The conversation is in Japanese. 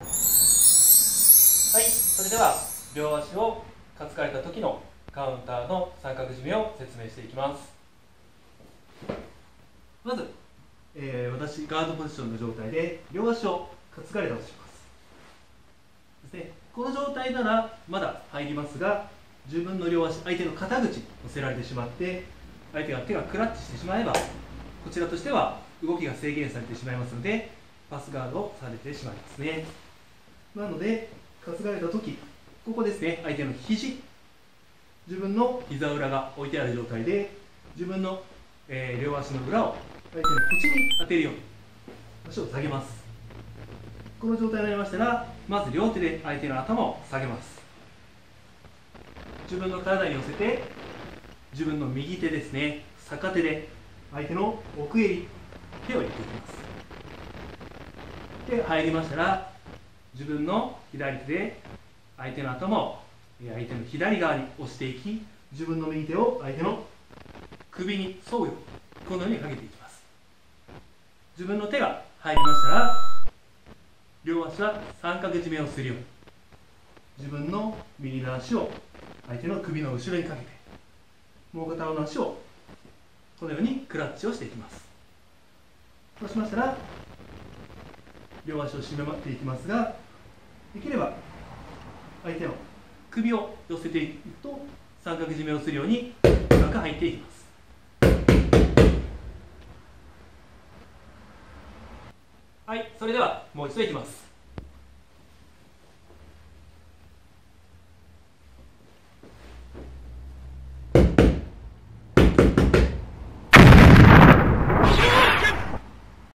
はい、それでは両足を担がれた時のカウンターの三角締めを説明していきます。まず、私ガードポジションの状態で両足を担がれたとしますですね。この状態ならまだ入りますが、自分の両足、相手の肩口に乗せられてしまって相手が手がクラッチしてしまえば、こちらとしては動きが制限されてしまいますので、パスガードをされてしまいますね。なので担がれた時、ここですね、相手の肘、自分の膝裏が置いてある状態で、自分の、両足の裏を相手の腰に当てるように足を下げます。この状態になりましたら、まず両手で相手の頭を下げます。自分の体に寄せて、自分の右手ですね、逆手で相手の奥襟、手を入れていきます。で、入りましたら、自分の左手で相手の頭を相手の左側に押していき、自分の右手を相手の首に沿うようにこのようにかけていきます。自分の手が入りましたら、両足は三角締めをするように自分の右の足を相手の首の後ろにかけて、もう片方の足をこのようにクラッチをしていきます。そうしましたら、両足を締めていきますが、できれば相手の首を寄せていくと三角締めをするようにうまく入っていきます。はい、それではもう一度いきます。